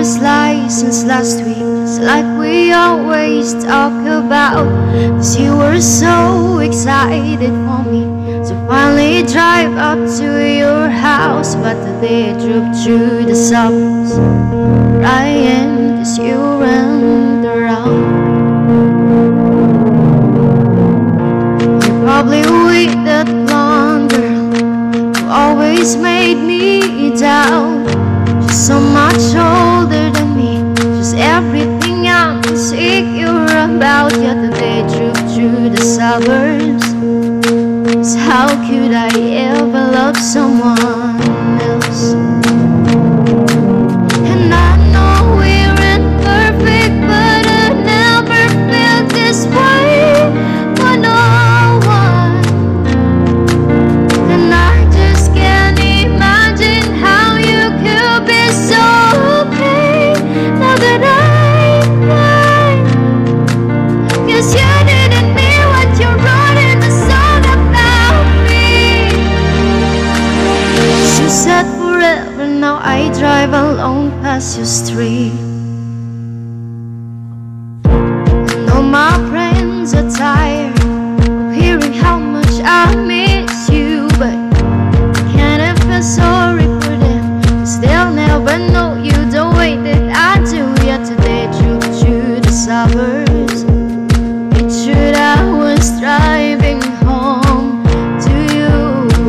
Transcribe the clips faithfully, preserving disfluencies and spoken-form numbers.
promised lies since last week, just like we always talk about. Cause you were so excited for me to finally drive up to your house. But today I drove through the suburbs crying cause you ran around. You're probably with that blonde girl who always made me down. She's so much older than me, she's everything I'm insecure about. Yet today I drove through the suburbs. Cause how could I ever love someone else? And I know we ain't perfect, but I never felt this way for no one. And I just can't imagine how you could be so okay now that I'm blind. Cause you didn't mean what you wrote in the song about me. You said forever, now I drive alone past your street. And all my friends are tired of hearing how much I miss you, but I can't feel sorry for them, cause they'll never know you the way that I do. Yet today I drove through the suburbs. Picture I was driving home to you.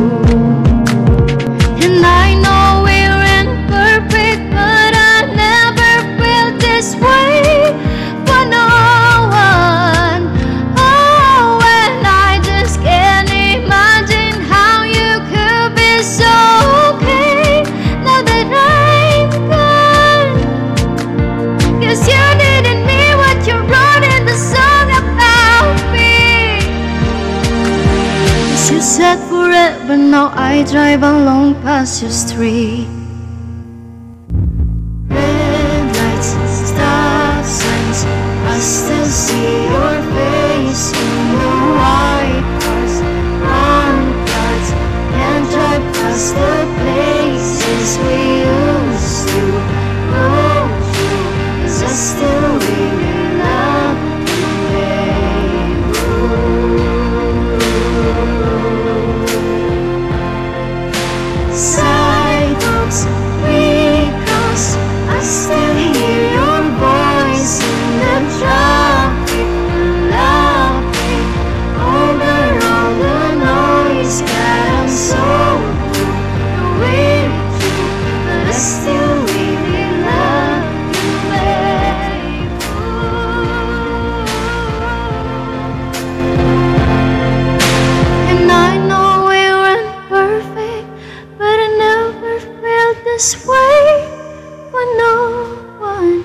And I know we ain't perfect, but I never felt this way for no one. Oh, and I just can't imagine how you could be so okay now that I'm gone. Cause you didn't mean what you wrote in the song about me. Cause you said forever, now I drive alone past your street. Red lights, stop signs, I still see your face in the white cars. Wrong cars, can't drive past the places we used to go to. Cause I still really love you, babe. Sidewalks we cross, I still hear your voice in the traffic, laughing over all the noise. God, I'm so through with you, but I still really love you, babe. And I know we weren't perfect, but I never felt this way for no one.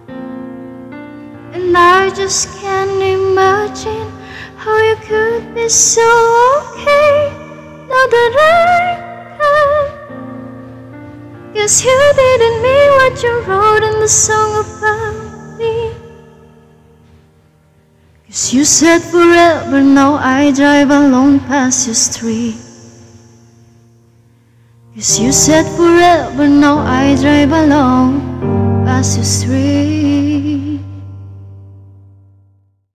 And I just can't imagine how you could be so okay now that I can. Cause you didn't mean what you wrote in the song about me. Cause you said forever, now I drive alone past your street. Cause you said forever, now I drive alone past your street.